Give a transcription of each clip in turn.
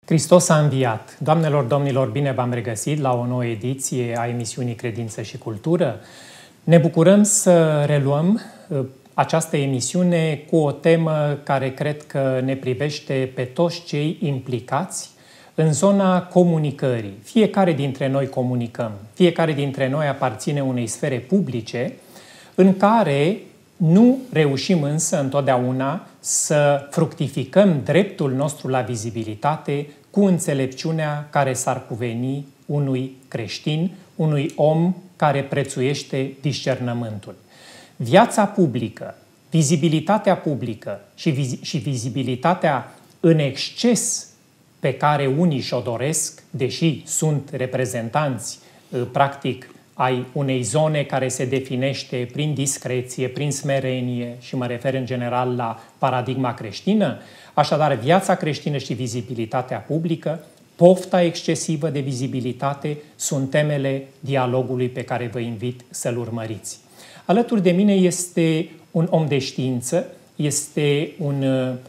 Hristos a înviat! Doamnelor, domnilor, bine v-am regăsit la o nouă ediție a emisiunii Credință și Cultură. Ne bucurăm să reluăm această emisiune cu o temă care cred că ne privește pe toți cei implicați în zona comunicării. Fiecare dintre noi comunicăm, fiecare dintre noi aparține unei sfere publice în care nu reușim însă întotdeauna să fructificăm dreptul nostru la vizibilitate cu înțelepciunea care s-ar cuveni unui creștin, unui om care prețuiește discernământul. Viața publică, vizibilitatea publică și vizibilitatea în exces pe care unii și-o doresc, deși sunt reprezentanți practic ai unei zone care se definește prin discreție, prin smerenie și mă refer în general la paradigma creștină, așadar viața creștină și vizibilitatea publică, pofta excesivă de vizibilitate sunt temele dialogului pe care vă invit să-l urmăriți. Alături de mine este un om de știință, este un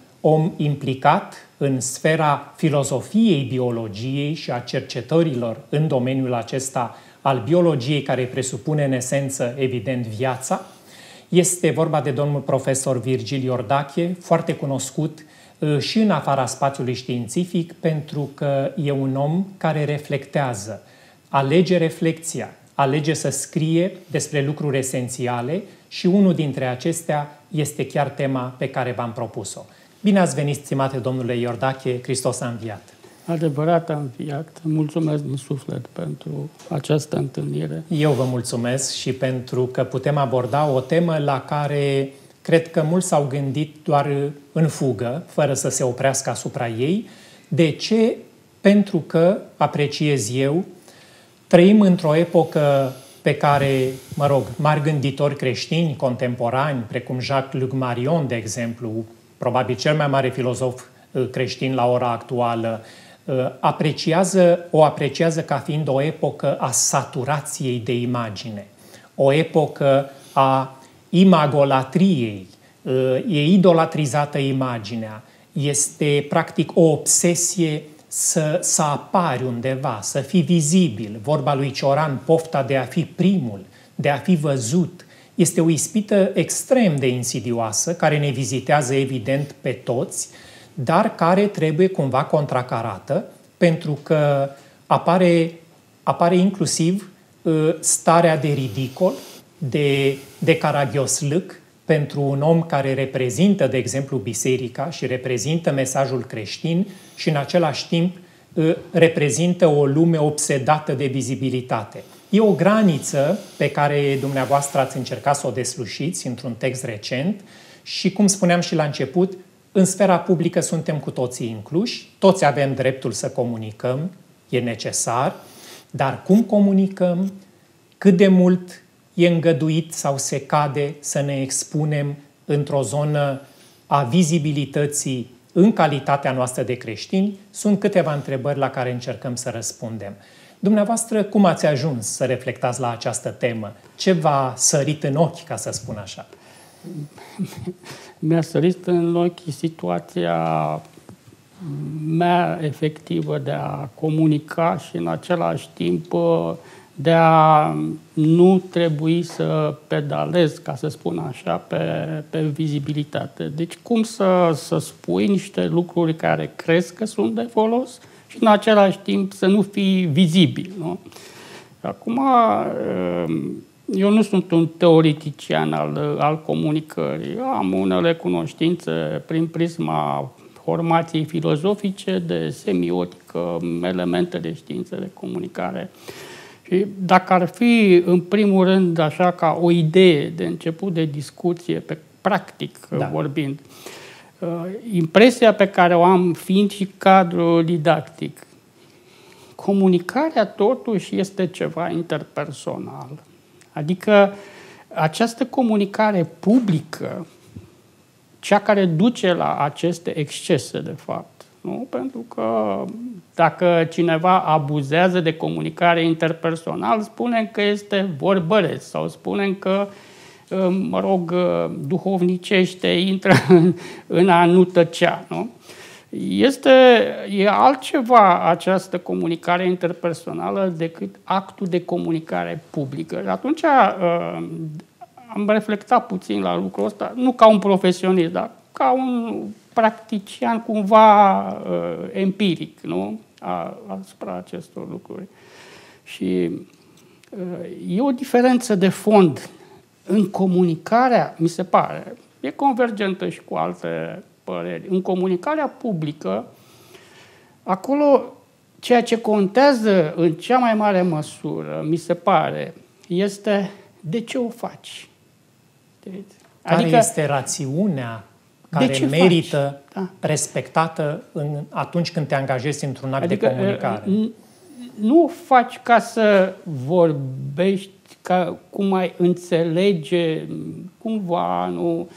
om implicat în sfera filozofiei biologiei și a cercetărilor în domeniul acesta al biologiei, care presupune în esență, evident, viața. Este vorba de domnul profesor Virgil Iordache, foarte cunoscut și în afara spațiului științific, pentru că e un om care reflectează, alege reflexia, alege să scrie despre lucruri esențiale și unul dintre acestea este chiar tema pe care v-am propus-o. Bine ați venit, stimate domnule Iordache, Hristos a înviat! Adevărat a înviat. Mulțumesc din suflet pentru această întâlnire. Eu vă mulțumesc și pentru că putem aborda o temă la care cred că mulți s-au gândit doar în fugă, fără să se oprească asupra ei. De ce? Pentru că, apreciez eu, trăim într-o epocă pe care, mari gânditori creștini contemporani, precum Jacques-Luc Marion, de exemplu, probabil cel mai mare filozof creștin la ora actuală, o apreciază ca fiind o epocă a saturației de imagine, o epocă a imagolatriei, e idolatrizată imaginea, este practic o obsesie să apari undeva, să fii vizibil. Vorba lui Cioran, pofta de a fi primul, de a fi văzut, este o ispită extrem de insidioasă, care ne vizitează evident pe toți, dar care trebuie cumva contracarată, pentru că apare inclusiv starea de ridicol, de caragioslâc pentru un om care reprezintă, de exemplu, biserica și reprezintă mesajul creștin și în același timp reprezintă o lume obsedată de vizibilitate. E o graniță pe care dumneavoastră ați încercat să o deslușiți într-un text recent și, cum spuneam și la început, în sfera publică suntem cu toții incluși, toți avem dreptul să comunicăm, e necesar, dar cum comunicăm, cât de mult e îngăduit sau se cade să ne expunem într-o zonă a vizibilității în calitatea noastră de creștini, sunt câteva întrebări la care încercăm să răspundem. Dumneavoastră, cum ați ajuns să reflectați la această temă? Ce v-a sărit în ochi, ca să spun așa? Mi-a sărit în ochi situația mea efectivă de a comunica și în același timp de a nu trebui să pedalez, ca să spun așa, pe vizibilitate. Deci cum să spui niște lucruri care crezi că sunt de folos și în același timp să nu fii vizibil, nu? Acum, eu nu sunt un teoretician al comunicării. Am unele cunoștințe prin prisma formației filozofice, de semiotică, elemente de știință de comunicare. Și dacă ar fi, în primul rând, așa ca o idee de început de discuție, practic vorbind, impresia pe care o am fiind și cadru didactic, comunicarea totuși este ceva interpersonal. Adică această comunicare publică, cea care duce la aceste excese, de fapt, nu? Pentru că dacă cineva abuzează de comunicare interpersonal, spunem că este vorbăreț sau spunem că, duhovnicește, intră în a nu tăcea, nu? E altceva această comunicare interpersonală decât actul de comunicare publică. Atunci am reflectat puțin la lucrul ăsta, nu ca un profesionist, dar ca un practician cumva empiric, nu? Asupra acestor lucruri. Și e o diferență de fond în comunicarea, mi se pare, e convergentă și cu alte păreri. În comunicarea publică, acolo ceea ce contează în cea mai mare măsură, mi se pare, este de ce o faci. Care este rațiunea care merită respectată atunci când te angajezi într-un act de comunicare? Nu o faci ca să vorbești, cum ai înțelege cumva, nu,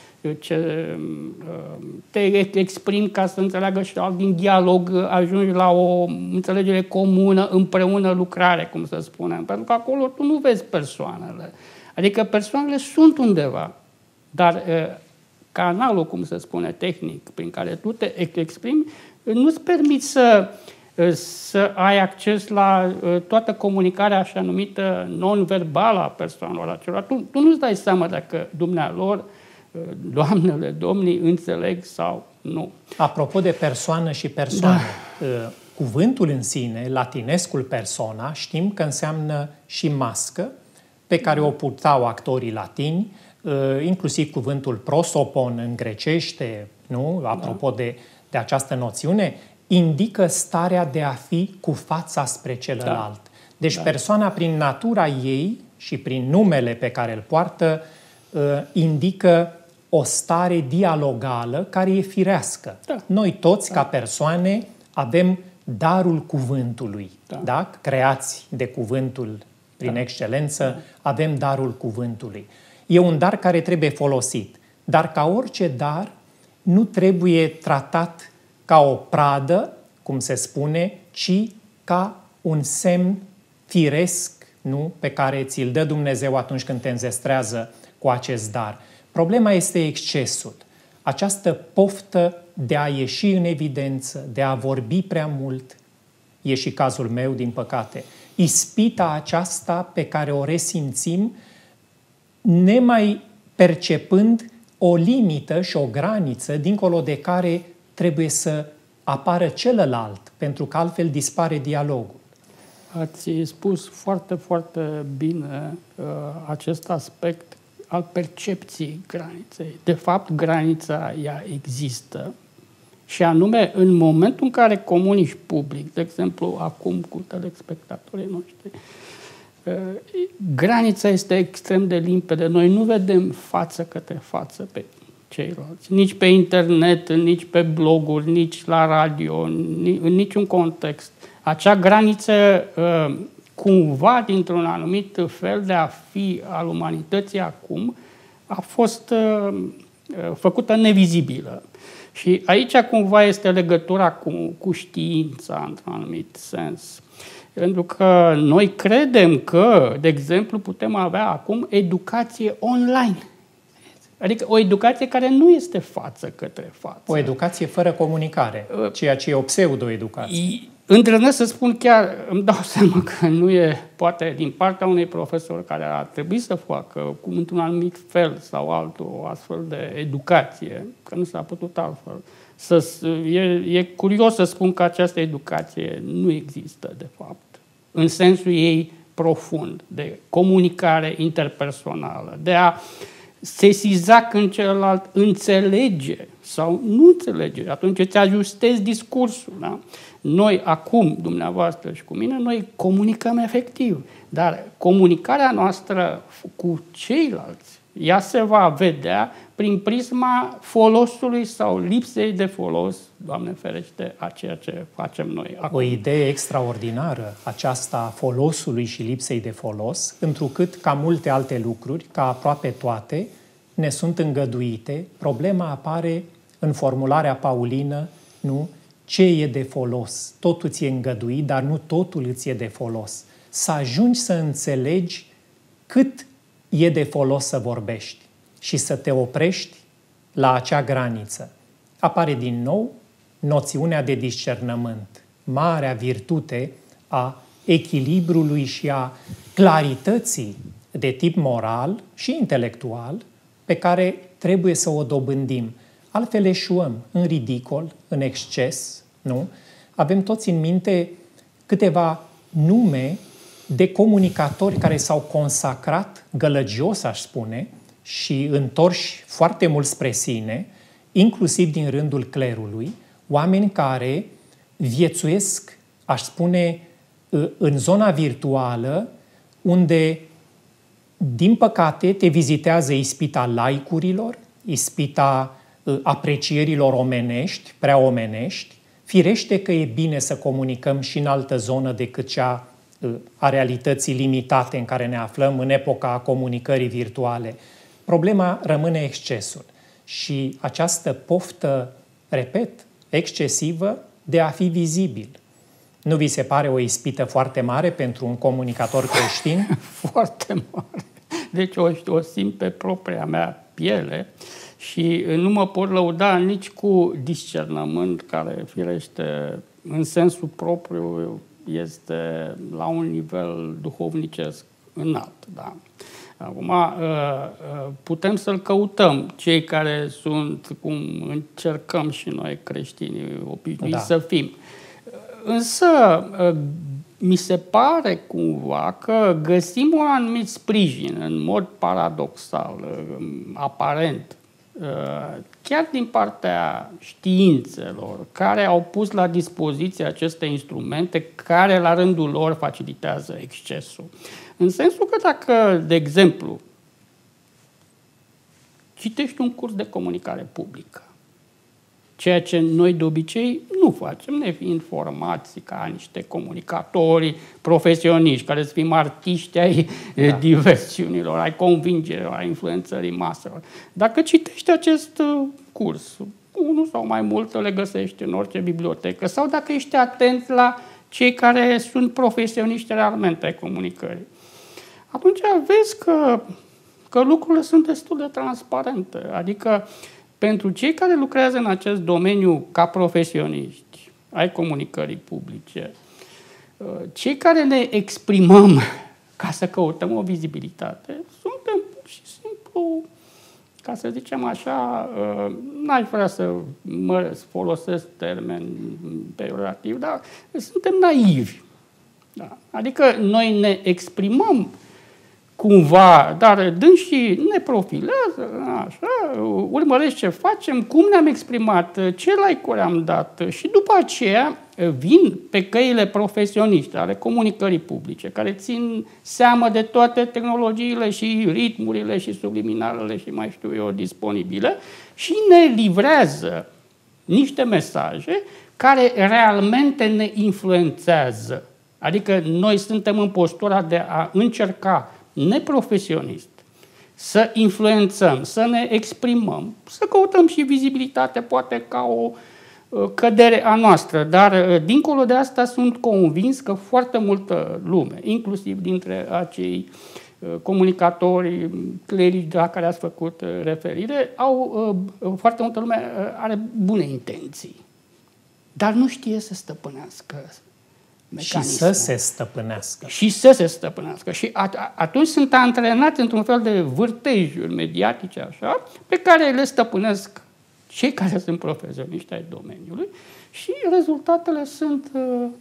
te exprimi ca să înțeleagă și din dialog, ajungi la o înțelegere comună, împreună lucrare, cum să spunem. Pentru că acolo tu nu vezi persoanele. Adică persoanele sunt undeva, dar canalul, cum se spune, tehnic, prin care tu te exprimi, nu-ți permiți să ai acces la toată comunicarea așa numită non-verbală a persoanelor acelora. Tu nu-ți dai seama dacă dumnealor, doamnele, domnii, înțeleg sau nu. Apropo de persoană și persoană, cuvântul în sine, latinescul persona, știm că înseamnă și mască, pe care o purtau actorii latini, inclusiv cuvântul prosopon în grecește, nu? Apropo de această noțiune, indică starea de a fi cu fața spre celălalt. Deci persoana, prin natura ei și prin numele pe care îl poartă, indică o stare dialogală care e firească. Noi toți, ca persoane, avem darul cuvântului. Da? Creați de cuvântul prin excelență, avem darul cuvântului. E un dar care trebuie folosit. Dar ca orice dar, nu trebuie tratat ca o pradă, cum se spune, ci ca un semn firesc, nu? Pe care ți-l dă Dumnezeu atunci când te înzestrează cu acest dar. Problema este excesul. Această poftă de a ieși în evidență, de a vorbi prea mult, e și cazul meu, din păcate. Ispita aceasta pe care o resimțim, nemai percepând o limită și o graniță dincolo de care trebuie să apară celălalt, pentru că altfel dispare dialogul. Ați spus foarte, foarte bine acest aspect al percepției graniței. De fapt, granița ea există și anume în momentul în care comunici public, de exemplu acum cu telespectatorii noștri, granița este extrem de limpede. Noi nu vedem față către față pe ceilalți, nici pe internet, nici pe bloguri, nici la radio, în niciun context. Acea graniță, cumva, dintr-un anumit fel de a fi al umanității acum, a fost făcută nevizibilă. Și aici, cumva, este legătura cu știința, într-un anumit sens. Pentru că noi credem că, de exemplu, putem avea acum educație online. Adică o educație care nu este față către față. O educație fără comunicare, ceea ce e o pseudo-educație. Îndrăznesc să spun chiar, îmi dau seama că nu e, poate, din partea unui profesor care ar trebui să facă, într-un anumit fel sau altul, o astfel de educație, că nu s-a putut altfel. E curios să spun că această educație nu există, de fapt, în sensul ei profund, de comunicare interpersonală, de a sesiza când celălalt înțelege sau nu înțelege, atunci îți ajustezi discursul. Da? Noi acum, dumneavoastră și cu mine, noi comunicăm efectiv, dar comunicarea noastră cu ceilalți, ea se va vedea prin prisma folosului sau lipsei de folos, Doamne ferește, a ceea ce facem noi acum. O idee extraordinară, aceasta a folosului și lipsei de folos, întrucât, ca multe alte lucruri, ca aproape toate, ne sunt îngăduite. Problema apare în formularea paulină, nu? Ce e de folos? Totul ți-e îngăduit, dar nu totul îți e de folos. Să ajungi să înțelegi cât e de folos să vorbești și să te oprești la acea graniță. Apare din nou noțiunea de discernământ, marea virtute a echilibrului și a clarității de tip moral și intelectual pe care trebuie să o dobândim. Altfel eșuăm în ridicol, în exces, nu? Avem toți în minte câteva nume de comunicatori care s-au consacrat gălăgios, aș spune, și întorși foarte mult spre sine, inclusiv din rândul clerului, oameni care viețuiesc, aș spune, în zona virtuală, unde, din păcate, te vizitează ispita laicurilor, ispita aprecierilor omenești, prea omenești. Firește că e bine să comunicăm și în altă zonă decât cea a realității limitate în care ne aflăm în epoca comunicării virtuale. Problema rămâne excesul și această poftă, repet, excesivă de a fi vizibil. Nu vi se pare o ispită foarte mare pentru un comunicator creștin? Foarte mare. Deci o simt pe propria mea piele și nu mă pot lăuda nici cu discernământ care, firește, în sensul propriu este la un nivel duhovnicesc înalt. Da? Acum, putem să-l căutăm, cei care sunt, cum încercăm și noi creștinii obișnuiți să fim. Însă, mi se pare cumva că găsim un anumit sprijin, în mod paradoxal, aparent, chiar din partea științelor, care au pus la dispoziție aceste instrumente care, la rândul lor, facilitează excesul. În sensul că dacă, de exemplu, citești un curs de comunicare publică, ceea ce noi de obicei nu facem, ne fiind formați ca niște comunicatori profesioniști, care să fim artiști ai diversiunilor, ai convingerilor, ai influențării maselor. Dacă citești acest curs, unul sau mai multe le găsești în orice bibliotecă, sau dacă ești atent la cei care sunt profesioniști realmente ai comunicării, atunci vezi că lucrurile sunt destul de transparente. Adică, pentru cei care lucrează în acest domeniu ca profesioniști ai comunicării publice, cei care ne exprimăm ca să căutăm o vizibilitate, suntem pur și simplu, ca să zicem așa, n-aș vrea să folosesc termen peiorativ, dar suntem naivi. Da. Adică noi ne exprimăm cumva, dar dânsii ne profilează, așa, urmăresc ce facem, cum ne-am exprimat, ce like-uri am dat și după aceea vin pe căile profesioniști ale comunicării publice, care țin seamă de toate tehnologiile și ritmurile și subliminalele și mai știu eu disponibile și ne livrează niște mesaje care realmente ne influențează. Adică noi suntem în postura de a încerca neprofesionist, să influențăm, să ne exprimăm, să căutăm și vizibilitate, poate ca o cădere a noastră, dar dincolo de asta sunt convins că foarte multă lume, inclusiv dintre acei comunicatori, clerici la care ați făcut referire, foarte multă lume are bune intenții, dar nu știe să stăpânească mecanismul. Și să se stăpânească. Și să se stăpânească. Și atunci sunt antrenați într-un fel de vârtejuri mediatice, așa, pe care le stăpânesc cei care sunt profesioniști ai domeniului și rezultatele sunt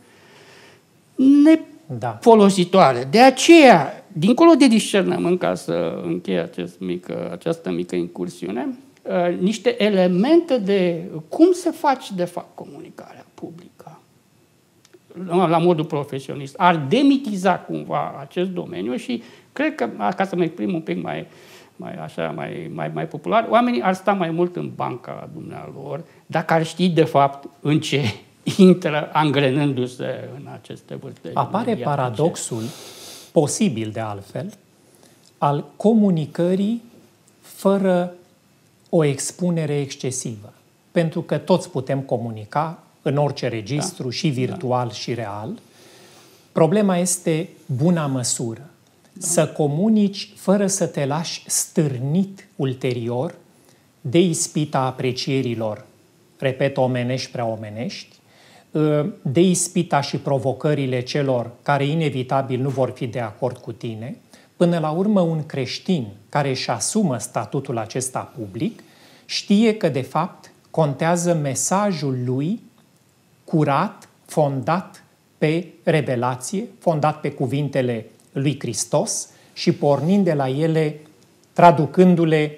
nefolositoare. De aceea, dincolo de discernământ, ca să închei această mică incursiune, niște elemente de cum se face, de fapt, comunicarea publică la modul profesionist, ar demitiza cumva acest domeniu și cred că, ca să mă exprim un pic mai popular, oamenii ar sta mai mult în banca dumnealor dacă ar ști de fapt în ce intră angrenându-se în aceste vârtejuri. Apare paradoxul, posibil de altfel, al comunicării fără o expunere excesivă. Pentru că toți putem comunica în orice registru, și virtual și real. Problema este buna măsură. Să comunici fără să te lași stârnit ulterior de ispita aprecierilor repet, omenești prea omenești, de ispita și provocările celor care inevitabil nu vor fi de acord cu tine, până la urmă un creștin care își asumă statutul acesta public știe că de fapt contează mesajul lui curat, fondat pe revelație, fondat pe cuvintele lui Hristos și pornind de la ele, traducându-le,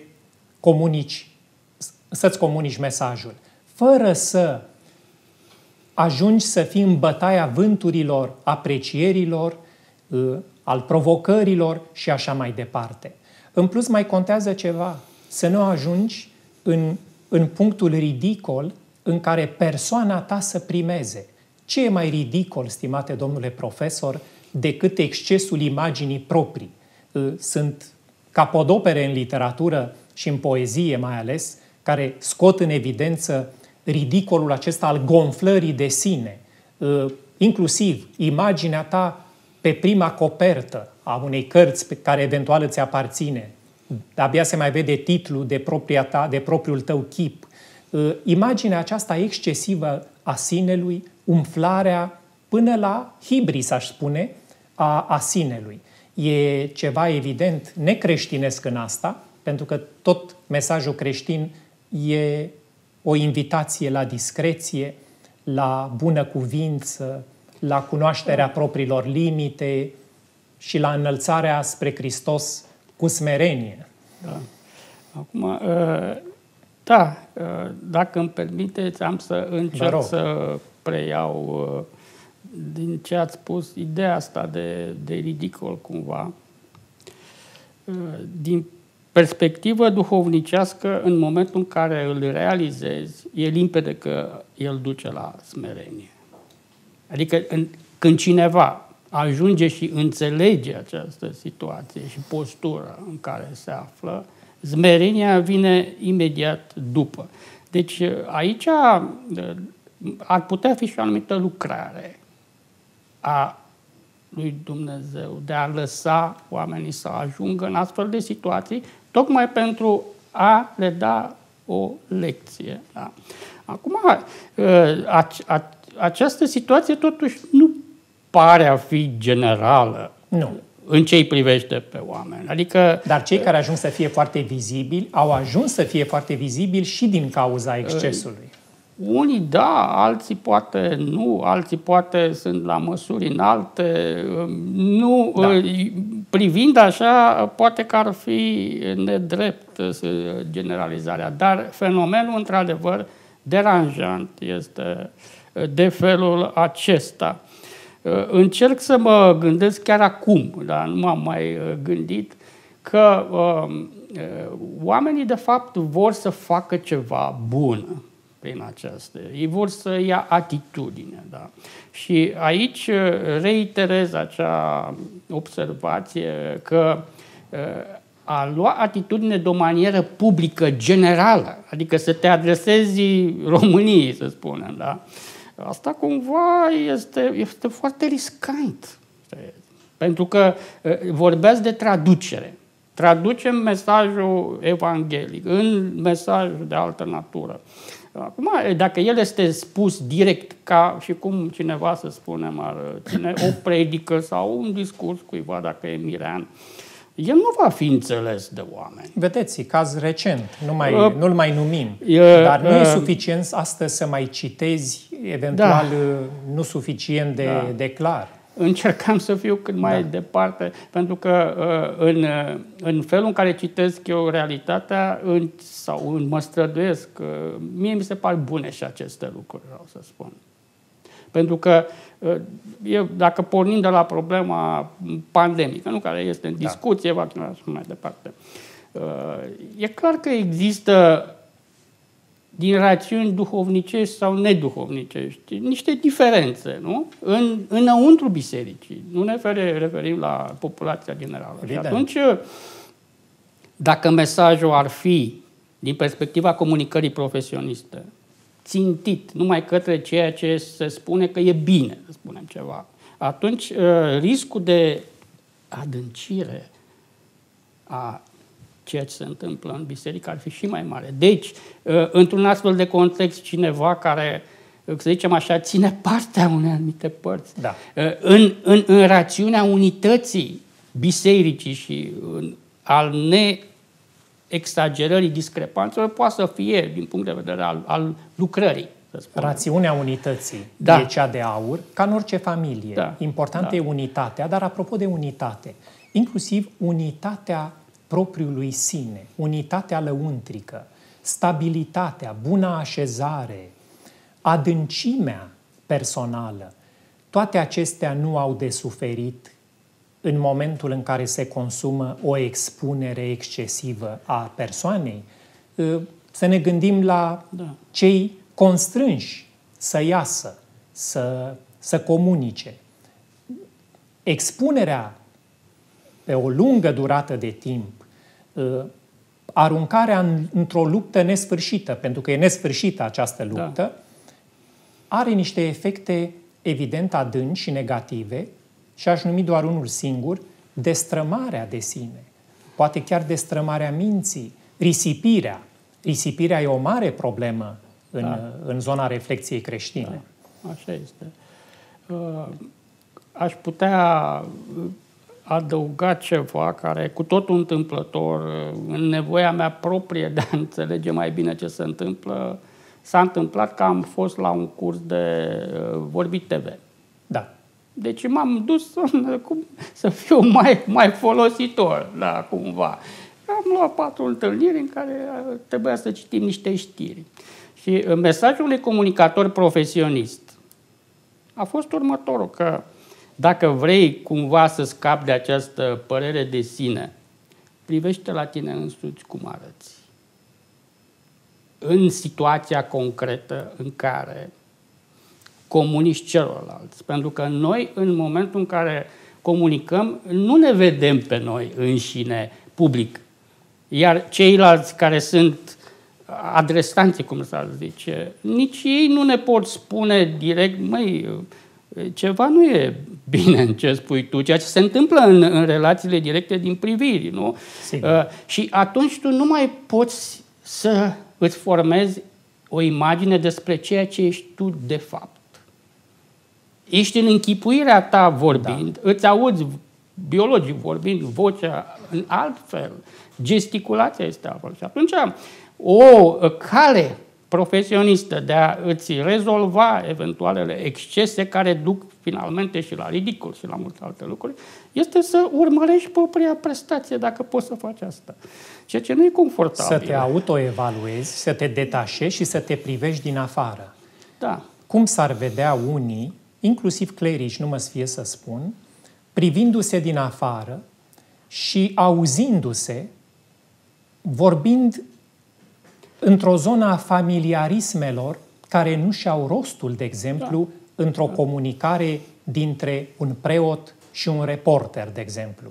să-ți comunici mesajul. Fără să ajungi să fii în bătaia vânturilor, aprecierilor, al provocărilor și așa mai departe. În plus mai contează ceva, să nu ajungi în punctul ridicol în care persoana ta să primeze. Ce e mai ridicol, stimate domnule profesor, decât excesul imaginii proprii? Sunt capodopere în literatură și în poezie mai ales, care scot în evidență ridicolul acesta al gonflării de sine. Inclusiv imaginea ta pe prima copertă a unei cărți pe care eventual îți aparține. Abia se mai vede titlul de propriul tău chip. Imaginea aceasta excesivă a sinelui, umflarea până la hibris, aș spune, a sinelui. E ceva evident necreștinesc în asta, pentru că tot mesajul creștin e o invitație la discreție, la bunăcuvință, la cunoașterea propriilor limite și la înălțarea spre Hristos cu smerenie. Da. Acum, da, dacă îmi permiteți, am să încerc să preiau din ce ați spus ideea asta de ridicol cumva. Din perspectivă duhovnicească, în momentul în care îl realizezi, e limpede că el duce la smerenie. Adică când cineva ajunge și înțelege această situație și postura în care se află, smerenia vine imediat după. Deci aici ar putea fi și o anumită lucrare a lui Dumnezeu de a lăsa oamenii să ajungă în astfel de situații, tocmai pentru a le da o lecție. Da? Acum, această situație totuși nu pare a fi generală. Nu. În ce îi privește pe oameni. Adică, dar cei care ajung să fie foarte vizibili, au ajuns să fie foarte vizibili și din cauza excesului. Unii da, alții poate nu, alții poate sunt la măsuri înalte. Nu, da. Privind așa, poate că ar fi nedrept generalizarea, dar fenomenul, într-adevăr, deranjant este de felul acesta. Încerc să mă gândesc chiar acum, dar nu m-am mai gândit, că oamenii de fapt vor să facă ceva bun prin acestea. Ei vor să ia atitudine. Da? Și aici reiterez acea observație că a lua atitudine de o manieră publică, generală, adică să te adresezi României, să spunem, da? Asta cumva este foarte riscant. Pentru că vorbeați de traducere. Traducem mesajul evanghelic în mesajul de altă natură. Acum, dacă el este spus direct, ca și cum cineva, să spunem, ar ține o predică sau un discurs cuiva, dacă e mirean, el nu va fi înțeles de oameni. Vedeți, caz recent, nu-l mai numim, dar nu e suficient astăzi să mai citezi, eventual nu suficient de clar. Încercam să fiu cât mai departe, pentru că în felul în care citesc eu realitatea sau mă străduiesc, mie mi se par bune și aceste lucruri, vreau să spun. Pentru că eu, dacă pornim de la problema pandemică, nu, care este în discuție, vaccinarea și mai departe, e clar că există din rațiuni duhovnicești sau neduhovnicești niște diferențe, nu? Înăuntru bisericii. Nu ne referim la populația generală. Evident. Și atunci, dacă mesajul ar fi, din perspectiva comunicării profesioniste, țintit numai către ceea ce se spune că e bine, să spunem ceva, atunci riscul de adâncire a ceea ce se întâmplă în biserică ar fi și mai mare. Deci, într-un astfel de context, cineva care, să zicem așa, ține partea unei anumite părți, da. în rațiunea unității bisericii și al neexagerării discrepanțelor, poate să fie, din punct de vedere al lucrării. Rațiunea unității e cea de aur, ca în orice familie. Da. Importantă e unitatea, dar apropo de unitate, inclusiv unitatea propriului sine, unitatea lăuntrică, stabilitatea, buna așezare, adâncimea personală, toate acestea nu au de suferit în momentul în care se consumă o expunere excesivă a persoanei. Să ne gândim la cei constrânși să iasă, să comunice. Expunerea pe o lungă durată de timp, aruncarea într-o luptă nesfârșită, pentru că e nesfârșită această luptă, are niște efecte evident adânci și negative și aș numi doar unul singur, destrămarea de sine, poate chiar destrămarea minții, risipirea. Risipirea e o mare problemă în zona reflexiei creștine. Da, așa este. Aș putea adăuga ceva care, cu totul întâmplător, în nevoia mea proprie de a înțelege mai bine ce se întâmplă, s-a întâmplat că am fost la un curs de vorbit TV. Da. Deci m-am dus să fiu mai folositor, da, cumva. Am luat 4 întâlniri în care trebuia să citim niște știri. Și mesajul unui comunicator profesionist a fost următorul, că dacă vrei cumva să scapi de această părere de sine, privește la tine însuți cum arăți. În situația concretă în care comunici celorlalți. Pentru că noi, în momentul în care comunicăm, nu ne vedem pe noi înșine public. Iar ceilalți care sunt adresanții, cum s-ar zice, nici ei nu ne pot spune direct, măi, ceva nu e bine în ce spui tu, ceea ce se întâmplă în relațiile directe din priviri, nu? Și atunci tu nu mai poți să îți formezi o imagine despre ceea ce ești tu de fapt. Ești în închipuirea ta vorbind, îți auzi biologii vorbind, vocea în alt fel, gesticulația este altfel. Și atunci o cale profesionistă de a îți rezolva eventualele excese care duc finalmente și la ridicol și la multe alte lucruri, este să urmărești propria prestație, dacă poți să faci asta. Ceea ce nu e confortabil. Să te autoevaluezi, să te detașezi și să te privești din afară. Da. Cum s-ar vedea unii, inclusiv clerici, nu mă sfie să spun, privindu-se din afară și auzindu-se, vorbind într-o zonă a familiarismelor care nu și-au rostul, de exemplu, într-o comunicare dintre un preot și un reporter, de exemplu.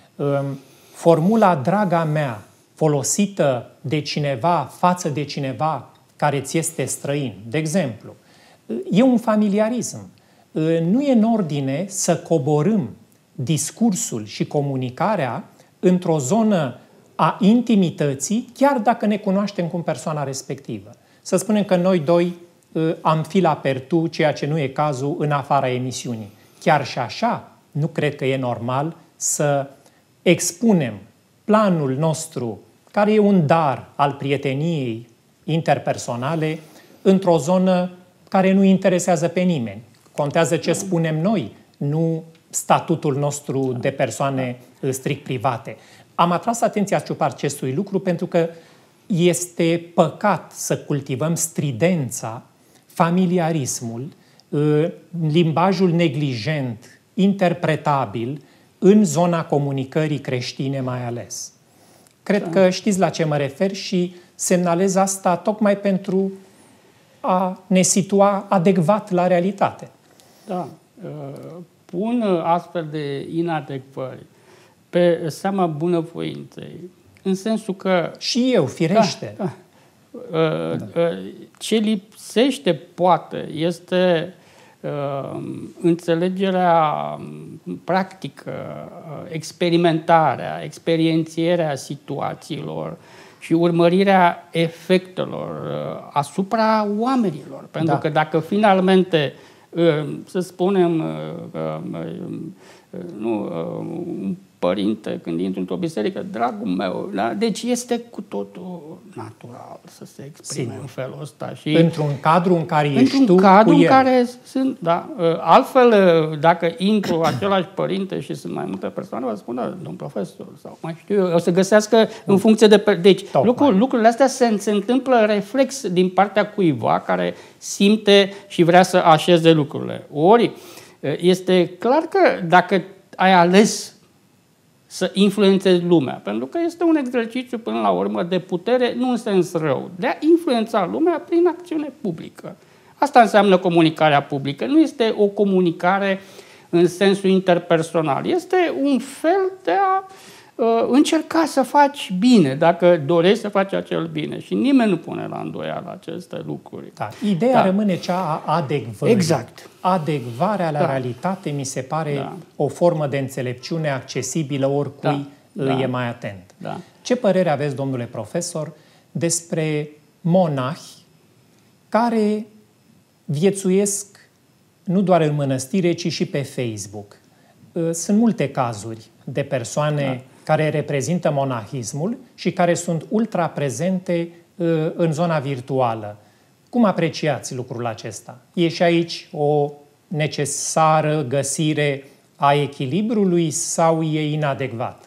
Formula "draga mea", folosită de cineva față de cineva care ți este străin, de exemplu, e un familiarism. Nu e în ordine să coborâm discursul și comunicarea într-o zonă a intimității, chiar dacă ne cunoaștem cu persoana respectivă. Să spunem că noi doi am fi la pertu, ceea ce nu e cazul, în afara emisiunii. Chiar și așa, nu cred că e normal să expunem planul nostru, care e un dar al prieteniei interpersonale, într-o zonă care nu interesează pe nimeni. Contează ce spunem noi, nu statutul nostru de persoane strict private. Am atras atenția asupra acestui lucru pentru că este păcat să cultivăm stridența, familiarismul, limbajul neglijent, interpretabil, în zona comunicării creștine mai ales. Cred că știți la ce mă refer și semnalez asta tocmai pentru a ne situa adecvat la realitate. Da. Pun astfel de inadecvări pe seama bunăvoinței, în sensul că... Și eu, firește. Ce lipsește, poate, este înțelegerea practică experimentarea, experiențierea situațiilor și urmărirea efectelor asupra oamenilor. Pentru că dacă finalmente, să spunem, un părinte când intră într-o biserică, dragul meu, da? Deci este cu totul natural să se exprime în felul ăsta. Și într-un cadru în care ești tu într-un cadru cu el. în care sunt, da. Altfel, dacă intru același părinte și sunt mai multe persoane, vă spun, domn profesor, sau mai știu eu, o să găsească în funcție de... Deci, lucrurile astea se întâmplă reflex din partea cuiva care simte și vrea să așeze lucrurile. Ori, este clar că dacă ai ales să influențezi lumea, pentru că este un exercițiu până la urmă de putere, nu în sens rău, de a influența lumea prin acțiune publică. Asta înseamnă comunicarea publică. Nu este o comunicare în sensul interpersonal. Este un fel de a încerca să faci bine, dacă dorești să faci acel bine. Și nimeni nu pune la îndoială aceste lucruri. Da. Ideea rămâne cea a adecvării. Exact. Adecvarea la realitate mi se pare o formă de înțelepciune accesibilă oricui e mai atent. Da. Ce părere aveți, domnule profesor, despre monahi care viețuiesc nu doar în mănăstire, ci și pe Facebook? Sunt multe cazuri de persoane care reprezintă monahismul și care sunt ultra prezente în zona virtuală. Cum apreciați lucrul acesta? E și aici o necesară găsire a echilibrului sau e inadecvat?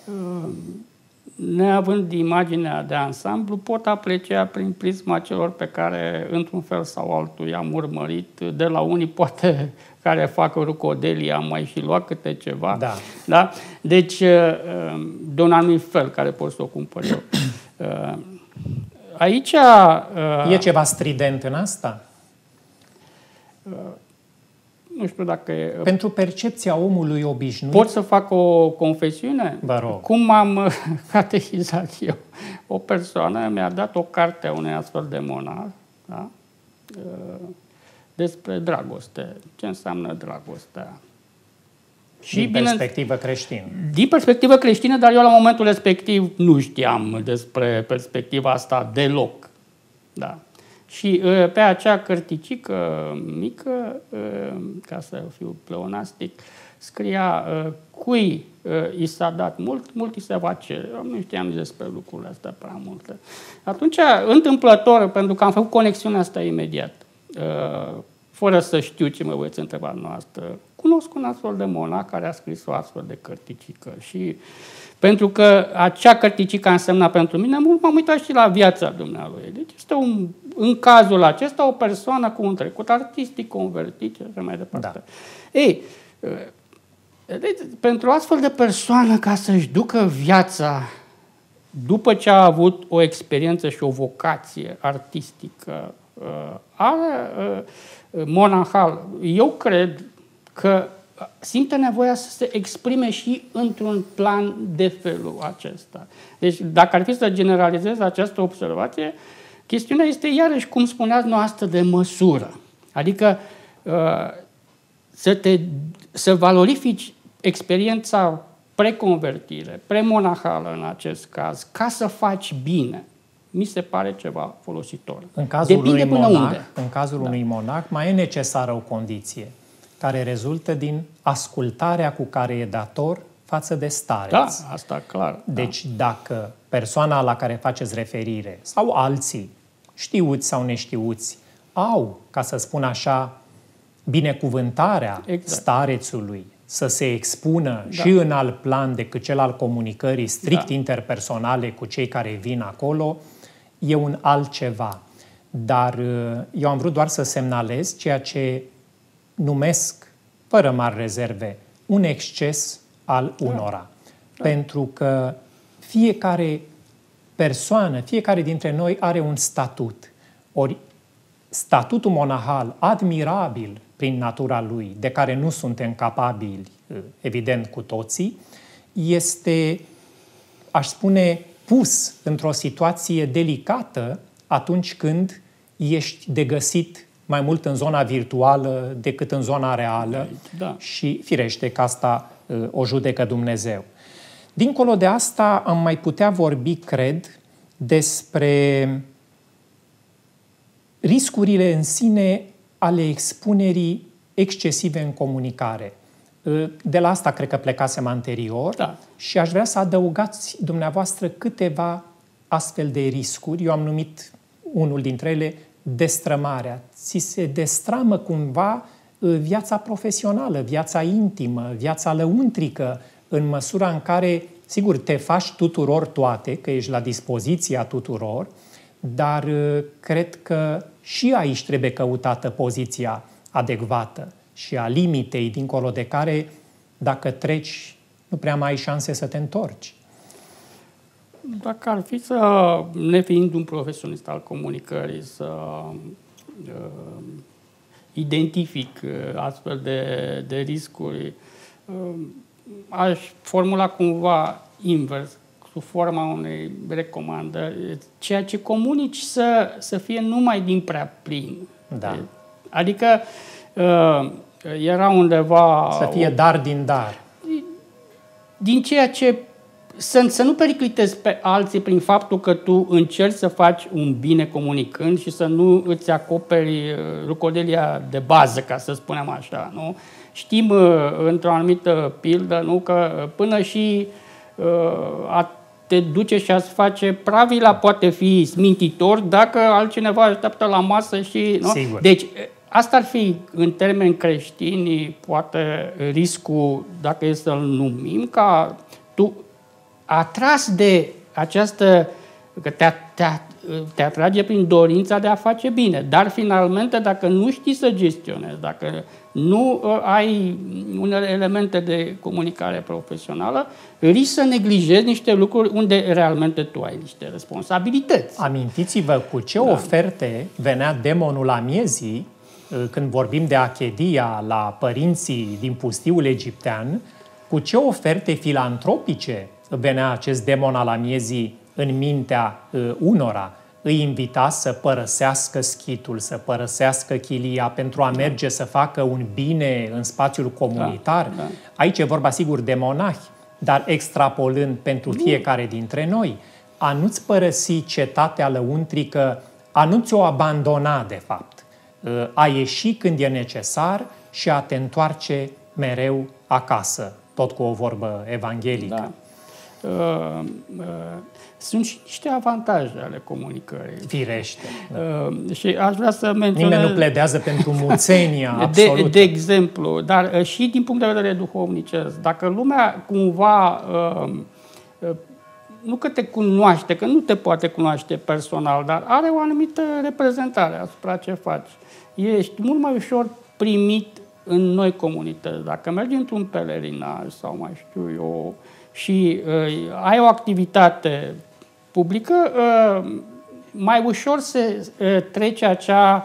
Neavând imaginea de ansamblu, pot aprecia prin prisma celor pe care, într-un fel sau altul, i-am urmărit. De la unii, poate, care fac rucodelii, am mai și luat câte ceva. Da. Da? Deci, de un anumit fel care pot să o cumpăr eu. Aici... E ceva strident în asta? Nu știu dacă e... Pentru percepția omului obișnuit... Pot să fac o confesiune? Vă rog. Cum am catehizat eu? O persoană mi-a dat o carte a unui astfel de monah, da? Despre dragoste. Ce înseamnă dragostea? Și din perspectivă creștină. Din perspectivă creștină, dar eu la momentul respectiv nu știam despre perspectiva asta deloc. Da. Și pe acea cărticică mică, ca să fiu pleonastic, scria cui i s-a dat mult, mult i se va cere. Eu nu știam despre lucrurile astea prea multe. Atunci, întâmplător, pentru că am făcut conexiunea asta imediat, fără să știu ce mă veți întreba noastră, cunosc un astfel de monah care a scris o astfel de cărticică și pentru că acea cărticică a însemnat pentru mine mult, m-am uitat și la viața dumnealui. Deci este în cazul acesta o persoană cu un trecut artistic convertit și așa mai departe. Da. Ei, deci, pentru o astfel de persoană ca să-și ducă viața după ce a avut o experiență și o vocație artistică, monahal, eu cred că simte nevoia să se exprime și într-un plan de felul acesta. Deci, dacă ar fi să generalizez această observație, chestiunea este iarăși, cum spuneați noastră, de măsură. Adică să valorifici experiența preconvertire, premonahală în acest caz, ca să faci bine. Mi se pare ceva folositor. În cazul unui monah mai e necesară o condiție care rezultă din ascultarea cu care e dator față de stareț. Da, asta clar. Deci dacă persoana la care faceți referire sau alții, știuți sau neștiuți, au, ca să spun așa, binecuvântarea starețului să se expună și în alt plan decât cel al comunicării strict interpersonale cu cei care vin acolo, e un altceva. Dar eu am vrut doar să semnalez ceea ce numesc, fără mari rezerve, un exces al unora. Pentru că fiecare persoană, fiecare dintre noi are un statut. Ori statutul monahal, admirabil prin natura lui, de care nu suntem capabili, evident cu toții, este, aș spune, pus într-o situație delicată atunci când ești de găsit mai mult în zona virtuală decât în zona reală. Da. Și firește că asta o judecă Dumnezeu. Dincolo de asta am mai putea vorbi, cred, despre riscurile în sine ale expunerii excesive în comunicare. De la asta cred că plecasem anterior, da. Și aș vrea să adăugați dumneavoastră câteva astfel de riscuri. Eu am numit unul dintre ele destrămarea. Ți se destramă cumva viața profesională, viața intimă, viața lăuntrică, în măsura în care, sigur, te faci tuturor toate, că ești la dispoziția tuturor, dar cred că și aici trebuie căutată poziția adecvată și a limitei, dincolo de care, dacă treci, nu prea mai ai șanse să te întorci. Dacă ar fi să, nefiind un profesionist al comunicării, să identific astfel de riscuri, aș formula cumva invers, sub forma unei recomandări. Ceea ce comunici să fie numai din prea plin. Da. Adică era undeva... Să fie dar din dar. Din ceea ce... Să nu periclitezi pe alții prin faptul că tu încerci să faci un bine comunicând și să nu îți acoperi rucodelia de bază, ca să spunem așa, nu? Știm într-o anumită pildă, nu, că până și a te duce și a-ți face pravila poate fi smintitor dacă altcineva așteaptă la masă și... Nu? Sigur. Deci, asta ar fi, în termeni creștini, poate riscul, dacă e să-l numim, ca tu, atras de această... că te atrage prin dorința de a face bine, dar finalmente, dacă nu știi să gestionezi, dacă nu ai unele elemente de comunicare profesională, risci să neglijezi niște lucruri unde realmente tu ai niște responsabilități. Amintiți-vă cu ce oferte venea demonul la miezii când vorbim de Achedia la părinții din pustiul egiptean, cu ce oferte filantropice venea acest demon al amiezii în mintea unora. Îi invita să părăsească schitul, să părăsească chilia pentru a merge să facă un bine în spațiul comunitar. Da. Aici e vorba, sigur, de monahi, dar extrapolând pentru fiecare dintre noi, a nu-ți părăsi cetatea lăuntrică, a nu-ți o abandona, de fapt, a ieși când e necesar și a te întoarce mereu acasă, tot cu o vorbă evanghelică. Da. Sunt și niște avantaje ale comunicării. Firește. Și aș vrea să menționez... Nimeni nu pledează pentru muțenia absolută. De exemplu, dar și din punct de vedere duhovnicesc. Dacă lumea cumva, nu că te cunoaște, că nu te poate cunoaște personal, dar are o anumită reprezentare asupra ce faci, ești mult mai ușor primit în noi comunități. Dacă mergi într-un pelerinaj sau mai știu eu, și ai o activitate publică, mai ușor se trece acea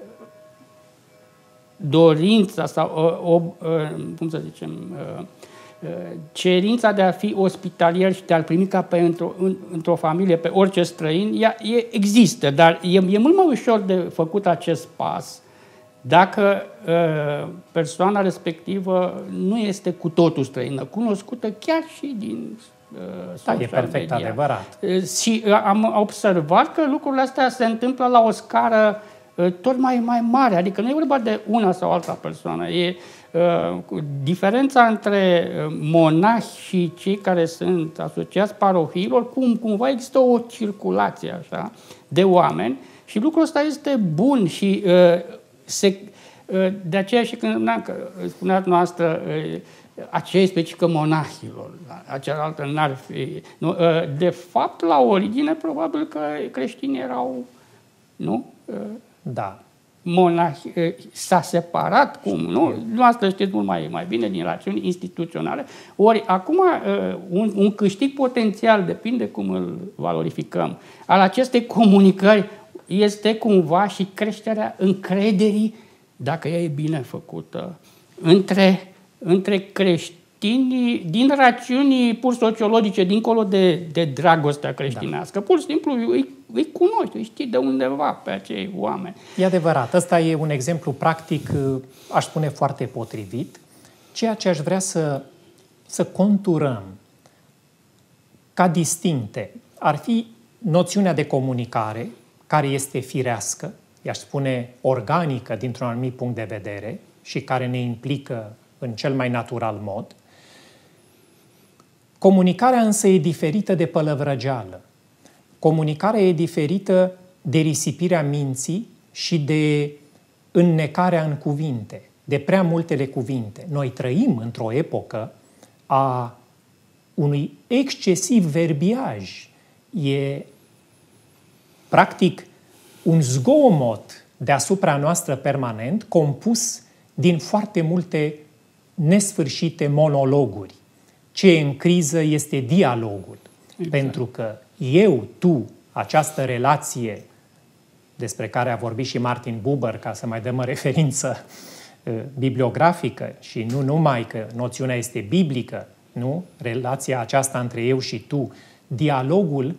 dorință sau, cum să zicem, cerința de a fi ospitalier și de a-l primi ca pe într-o familie, pe orice străin, ea există, dar e mult mai ușor de făcut acest pas dacă persoana respectivă nu este cu totul străină, cunoscută chiar și din social media. E perfect adevărat. Și am observat că lucrurile astea se întâmplă la o scară tot mai mare, adică nu e vorba de una sau alta persoană. Diferența între monahi și cei care sunt asociați parohiilor, cumva există o circulație așa de oameni și lucrul ăsta este bun și de aceea și când spuneați noastră aceea specifică monahilor, cealaltă n-ar fi. Nu? De fapt, la origine, probabil că creștinii erau, nu? Da. Monahi. S-a separat, cum, nu? Noastră știți mult mai bine din rațiuni instituționale. Ori, acum, un câștig potențial, depinde cum îl valorificăm, al acestei comunicări este cumva și creșterea încrederii, dacă ea e bine făcută, între creștinii, din rațiuni pur sociologice, dincolo de dragostea creștinească. Pur și simplu îi cunoști, îi știi de undeva pe acei oameni. E adevărat. Ăsta e un exemplu practic, aș spune, foarte potrivit. Ceea ce aș vrea să conturăm ca distincte ar fi noțiunea de comunicare, care este firească, i-aș spune organică dintr-un anumit punct de vedere și care ne implică în cel mai natural mod. Comunicarea însă e diferită de pălăvrăgeală. Comunicarea e diferită de risipirea minții și de înnecarea în cuvinte, de prea multele cuvinte. Noi trăim într-o epocă a unui excesiv verbiaj. E practic un zgomot deasupra noastră permanent, compus din foarte multe nesfârșite monologuri. Ce e în criză este dialogul. Exact. Pentru că eu, tu, această relație despre care a vorbit și Martin Buber, ca să mai dăm o referință bibliografică și nu numai că noțiunea este biblică, nu? Relația aceasta între eu și tu, dialogul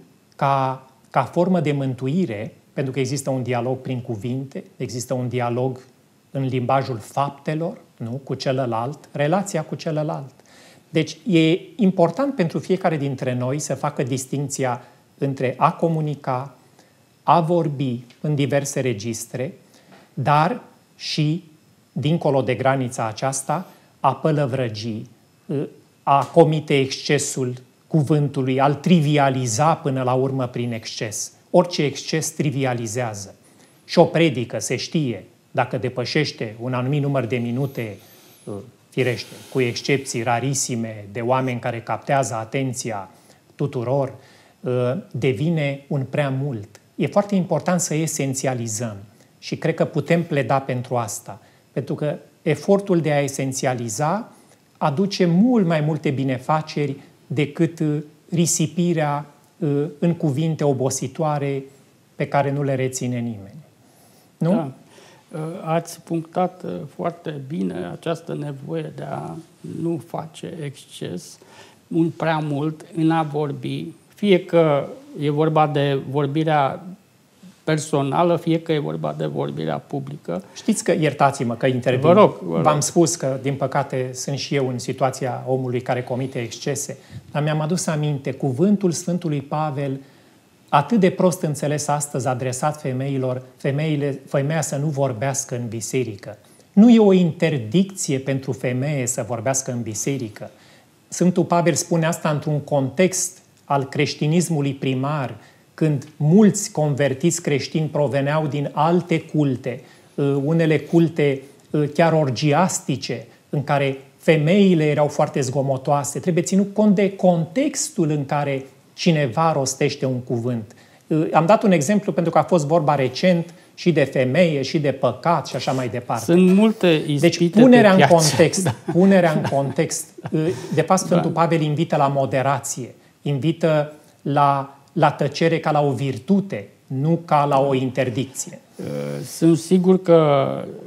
ca formă de mântuire, pentru că există un dialog prin cuvinte, există un dialog în limbajul faptelor, nu? Cu celălalt, relația cu celălalt. Deci e important pentru fiecare dintre noi să facă distincția între a comunica, a vorbi în diverse registre, dar și, dincolo de granița aceasta, a pălăvrăgi, a comite excesul cuvântului, a-l trivializa până la urmă prin exces. Orice exces trivializează. Și o predică, se știe, dacă depășește un anumit număr de minute, firește, cu excepții rarisime de oameni care captează atenția tuturor, devine un prea mult. E foarte important să esențializăm și cred că putem pleda pentru asta, pentru că efortul de a esențializa aduce mult mai multe binefaceri decât risipirea în cuvinte obositoare pe care nu le reține nimeni. Nu? Da. Ați punctat foarte bine această nevoie de a nu face exces, un prea mult în a vorbi, fie că e vorba de vorbirea personală, fie că e vorba de vorbirea publică. Știți că, iertați-mă că intervin, vă rog. V-am spus că, din păcate, sunt și eu în situația omului care comite excese, dar mi-am adus aminte, cuvântul Sfântului Pavel, atât de prost înțeles astăzi, adresat femeilor, femeia să nu vorbească în biserică. Nu e o interdicție pentru femeie să vorbească în biserică. Sfântul Pavel spune asta într-un context al creștinismului primar, când mulți convertiți creștini proveneau din alte culte, unele culte chiar orgiastice, în care femeile erau foarte zgomotoase. Trebuie ținut cont de contextul în care cineva rostește un cuvânt. Am dat un exemplu pentru că a fost vorba recent și de femeie, și de păcat și așa mai departe. Sunt multe ispite. Deci punerea în context, punerea în context. De fapt, Sfântul Pavel invită la moderație, invită la tăcere ca la o virtute, nu ca la o interdicție. Sunt sigur că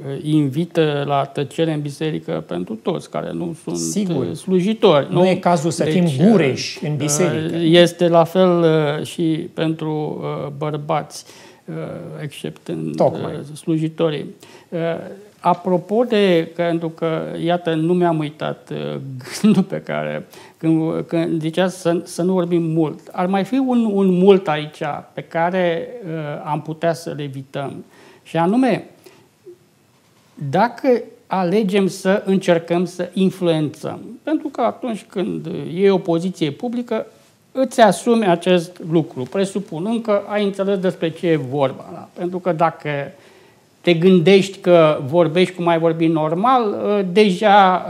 invită la tăcere în biserică pentru toți care nu sunt slujitori. Nu e cazul să fim gureși în biserică. Este la fel și pentru bărbați, exceptând slujitorii. Apropo de, pentru că, iată, nu mi-am uitat gândul pe care, când zicea să nu vorbim mult, ar mai fi un mult aici pe care am putea să-l evităm. Și anume, dacă alegem să încercăm să influențăm, pentru că atunci când e o poziție publică, îți asumi acest lucru, presupunând că ai înțeles despre ce e vorba. Da? Pentru că dacă te gândești că vorbești cum ai vorbi normal, deja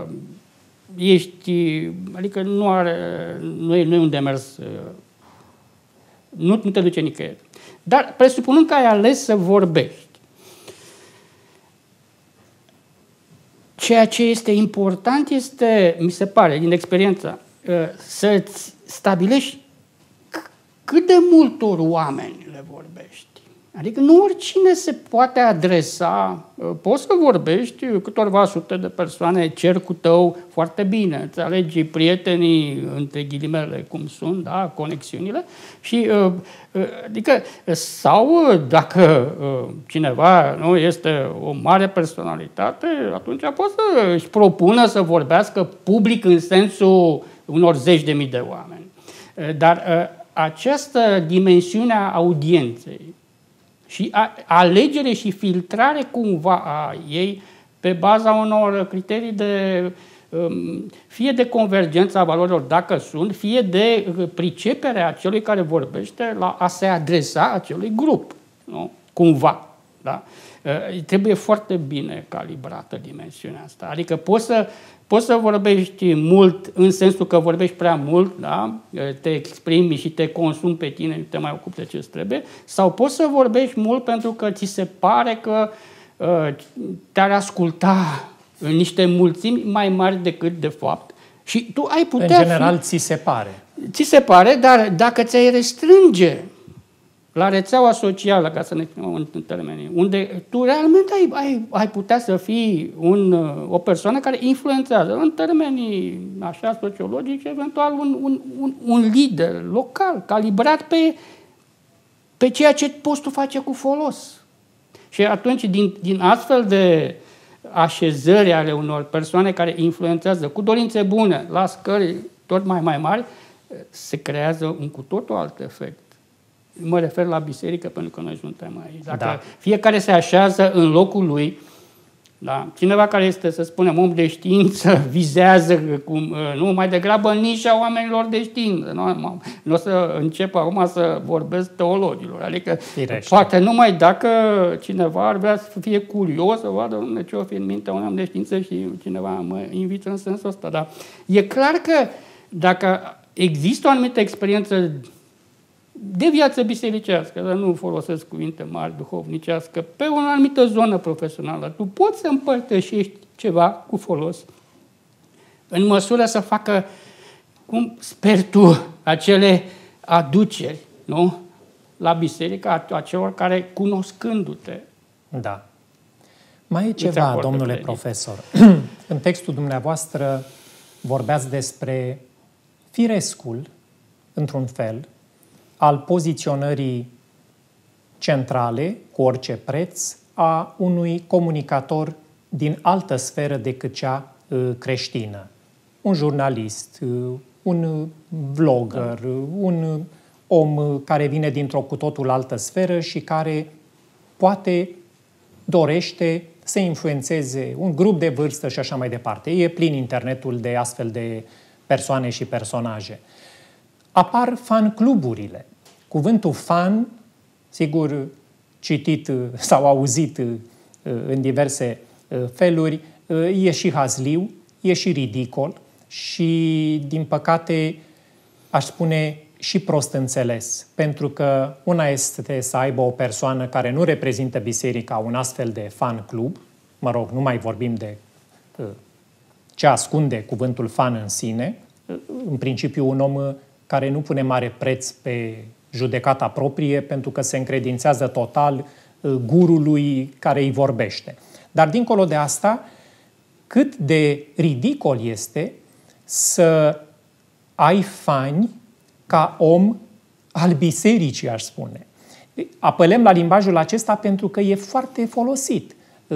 ești, adică nu e un demers, nu te duce nicăieri. Dar presupunând că ai ales să vorbești, ceea ce este important este, mi se pare, din experiență, să-ți stabilești cât de multor oameni le vorbești. Adică nu oricine se poate adresa, poți să vorbești câtorva sute de persoane, cercul tău foarte bine, îți alegi prietenii, între ghilimele, cum sunt, da, conexiunile, și adică, sau dacă cineva nu este o mare personalitate, atunci poți să își propună să vorbească public în sensul unor zeci de mii de oameni. Dar această dimensiune a audienței și alegere și filtrare cumva a ei pe baza unor criterii de fie de convergență a valorilor, dacă sunt, fie de priceperea celui care vorbește la a se adresa acelui grup, nu? Cumva. Da? Trebuie foarte bine calibrată dimensiunea asta. Adică poți să vorbești mult în sensul că vorbești prea mult, da? Te exprimi și te consumi pe tine, nu te mai ocupi de ce trebuie, sau poți să vorbești mult pentru că ți se pare că te-ar asculta în niște mulțimi mai mari decât de fapt. Și tu ai putea în general ți se pare. Ți se pare, dar dacă ți-ai restrânge la rețeaua socială, ca să ne exprimăm în termenii, unde tu realmente ai putea să fii o persoană care influențează, în termenii așa sociologici, eventual un lider local, calibrat pe ceea ce poți tu face cu folos. Și atunci, din astfel de așezări ale unor persoane care influențează cu dorințe bune la scări tot mai mari, se creează un cu totul alt efect. Mă refer la biserică pentru că noi suntem aici. Dacă fiecare se așează în locul lui, da, cineva care este, să spunem, om de știință, vizează nu mai degrabă nișa oamenilor de știință. Nu o să încep acum să vorbesc teologilor. Adică poate numai dacă cineva ar vrea să fie curios, să vadă ce o fi în mintea unui om de știință și cineva mă invită în sensul ăsta. Dar e clar că dacă există o anumită experiență de viață bisericească, dar nu folosesc cuvinte mari, duhovnicească, pe o anumită zonă profesională, tu poți să împărtășești ceva cu folos în măsură să facă, cum sper tu, acele aduceri, nu? La biserică a celor care, cunoscându-te. Da. Mai e ceva, domnule profesor. În textul dumneavoastră vorbeați despre firescul, într-un fel, al poziționării centrale, cu orice preț, a unui comunicator din altă sferă decât cea creștină. Un jurnalist, un vlogger, un om care vine dintr-o cu totul altă sferă și care poate, dorește să influențeze un grup de vârstă și așa mai departe. E plin internetul de astfel de persoane și personaje. Apar fan-cluburile. Cuvântul fan, sigur, citit sau auzit în diverse feluri, e și hazliu, e și ridicol și, din păcate, aș spune și prost înțeles. Pentru că una este să aibă o persoană care nu reprezintă biserica un astfel de fan-club, mă rog, nu mai vorbim de ce ascunde cuvântul fan în sine, în principiu un om care nu pune mare preț pe judecata proprie pentru că se încredințează total gurului care îi vorbește. Dar dincolo de asta, cât de ridicol este să ai fani ca om al bisericii, aș spune. Apelăm la limbajul acesta pentru că e foarte folosit.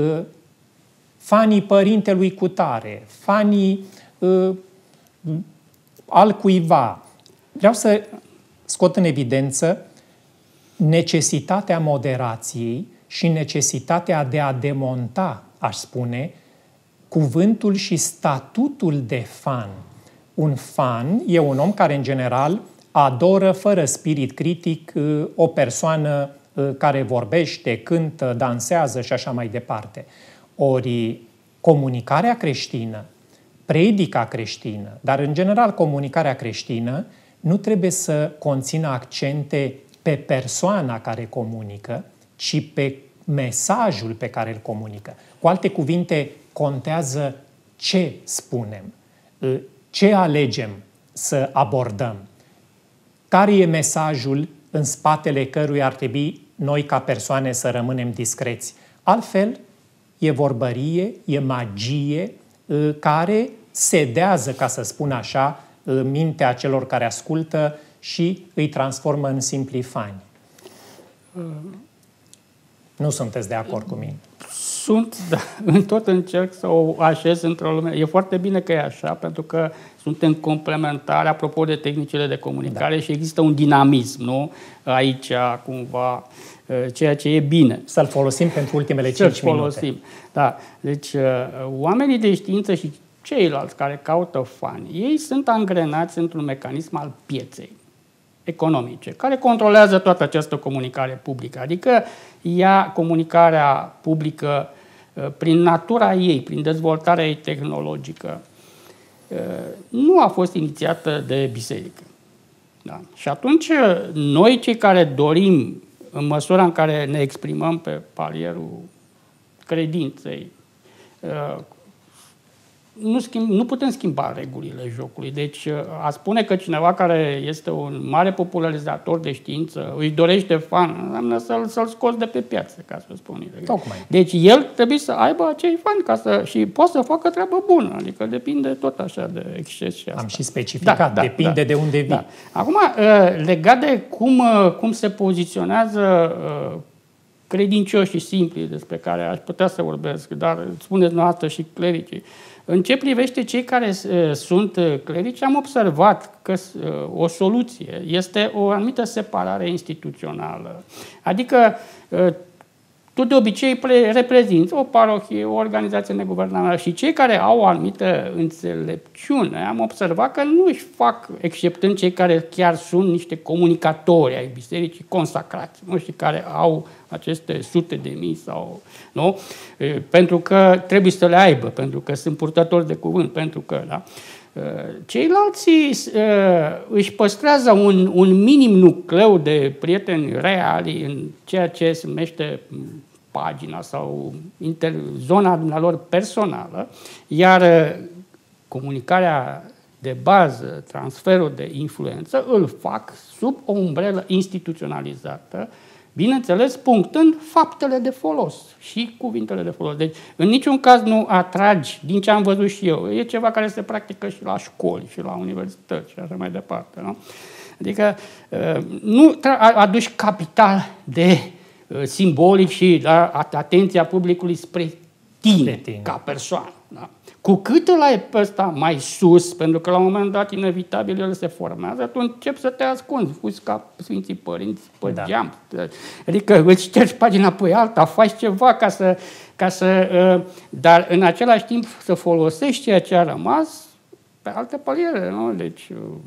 Fanii părintelui cutare, fanii al cuiva. Vreau să scot în evidență necesitatea moderației și necesitatea de a demonta, aș spune, cuvântul și statutul de fan. Un fan e un om care, în general, adoră fără spirit critic o persoană care vorbește, cântă, dansează și așa mai departe. Ori comunicarea creștină, predica creștină, dar în general comunicarea creștină, nu trebuie să conțină accente pe persoana care comunică, ci pe mesajul pe care îl comunică. Cu alte cuvinte, contează ce spunem, ce alegem să abordăm, care e mesajul în spatele căruia ar trebui noi ca persoane să rămânem discreți. Altfel, e vorbărie, e magie care sedează, ca să spun așa, mintea celor care ascultă și îi transformă în simpli fani. Nu sunteți de acord cu mine? Sunt, da, tot încerc să o așez într-o lume. E foarte bine că e așa, pentru că suntem complementari, apropo de tehnicile de comunicare, și există un dinamism, nu? Aici, cumva, ceea ce e bine. Să-l folosim pentru ultimele 5 minute. Da. Deci, oamenii de știință și ceilalți care caută fani, ei sunt angrenați într-un mecanism al pieței economice, care controlează toată această comunicare publică. Adică comunicarea publică, prin natura ei, prin dezvoltarea ei tehnologică, nu a fost inițiată de biserică. Da. Și atunci, noi cei care dorim, în măsura în care ne exprimăm pe palierul credinței, nu putem schimba regulile jocului. Deci a spune că cineva care este un mare popularizator de știință își dorește fan, înseamnă să-l scoți de pe piață, ca să spun. Deci el trebuie să aibă acei fani și poate să facă treabă bună. Adică depinde tot așa de exces și asta. Am și specificat, depinde de unde vii. Da. Acum, legat de cum se poziționează credincioșii simpli, despre care aș putea să vorbesc, dar spuneți noastră și clericii. În ce privește cei care sunt clerici, am observat că o soluție este o anumită separare instituțională. Adică tu de obicei reprezinți o parohie, o organizație neguvernamentală și cei care au o anumită înțelepciune, am observat că nu își fac, exceptând cei care chiar sunt niște comunicatori ai bisericii consacrați, nu știu, care au aceste sute de mii sau, nu? Pentru că trebuie să le aibă, pentru că sunt purtători de cuvânt, pentru că, da? Ceilalți își păstrează un minim nucleu de prieteni reali în ceea ce se numește pagina sau zona lor personală, iar comunicarea de bază, transferul de influență, îl fac sub o umbrelă instituționalizată, bineînțeles, punctând faptele de folos și cuvintele de folos. Deci, în niciun caz nu atragi, din ce am văzut și eu, e ceva care se practică și la școli, și la universități, și așa mai departe. Nu? Adică, nu aduci capital de simbolic și atenția publicului spre tine, ca persoană. Da? Cu cât îl ai pe ăsta mai sus, pentru că la un moment dat, inevitabil, el se formează, atunci începi să te ascunzi, fuzi ca Sfinții Părinți pe geam. Adică îți ștergi pagina pe alta, faci ceva dar în același timp să folosești ceea ce a rămas pe alte paliere. Nu? Deci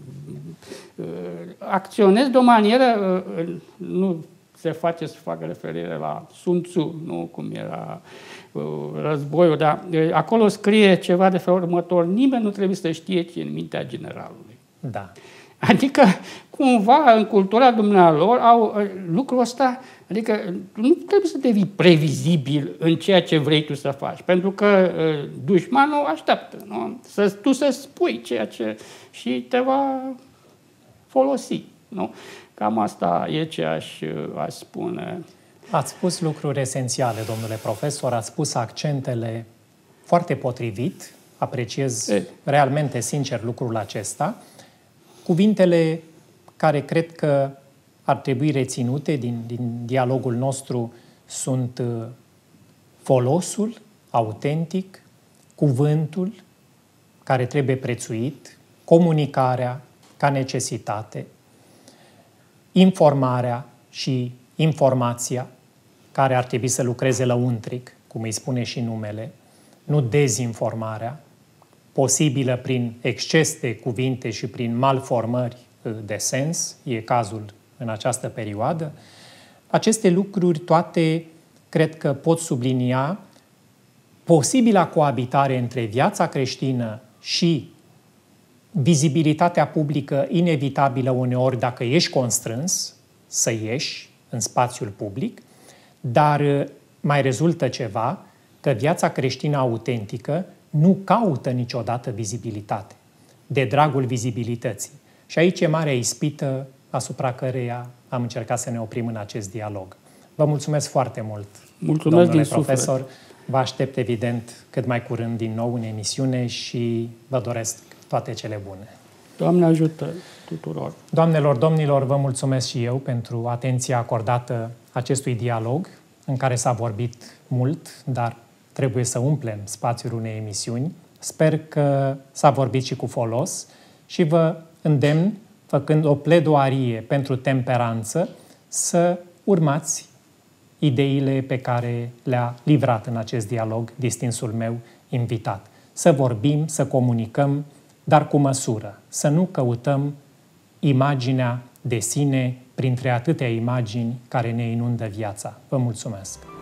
acționezi de o manieră, nu se face să facă referire la Sun Tzu, nu cum era războiul, dar acolo scrie ceva de felul următor: nimeni nu trebuie să știe ce e în mintea generalului. Da. Adică, cumva, în cultura dumnealor au lucrul ăsta, adică nu trebuie să devii previzibil în ceea ce vrei tu să faci, pentru că dușmanul așteaptă, nu? Tu să spui ceea ce și te va folosi, nu? Cam asta e ce aș spune. Ați spus lucruri esențiale, domnule profesor, ați pus accentele foarte potrivit, apreciez realmente sincer lucrul acesta. Cuvintele care cred că ar trebui reținute din dialogul nostru sunt folosul autentic, cuvântul care trebuie prețuit, comunicarea ca necesitate, informarea și informația care ar trebui să lucreze lăuntric, cum îi spune și numele, nu dezinformarea, posibilă prin exces de cuvinte și prin malformări de sens, e cazul în această perioadă. Aceste lucruri toate cred că pot sublinia posibila coabitare între viața creștină și vizibilitatea publică inevitabilă uneori dacă ești constrâns să ieși în spațiul public, dar mai rezultă ceva, că viața creștină autentică nu caută niciodată vizibilitate, de dragul vizibilității. Și aici e marea ispită asupra căreia am încercat să ne oprim în acest dialog. Vă mulțumesc foarte mult, Mulțumesc domnule din profesor. suflet. Vă aștept, evident, cât mai curând din nou în emisiune și vă doresc toate cele bune. Doamne ajută tuturor! Doamnelor, domnilor, vă mulțumesc și eu pentru atenția acordată acestui dialog, în care s-a vorbit mult, dar trebuie să umplem spațiul unei emisiuni. Sper că s-a vorbit și cu folos și vă îndemn, făcând o pledoarie pentru temperanță, să urmați ideile pe care le-a livrat în acest dialog distinsul meu invitat. Să vorbim, să comunicăm, dar cu măsură. Să nu căutăm imaginea de sine printre atâtea imagini care ne inundă viața. Vă mulțumesc!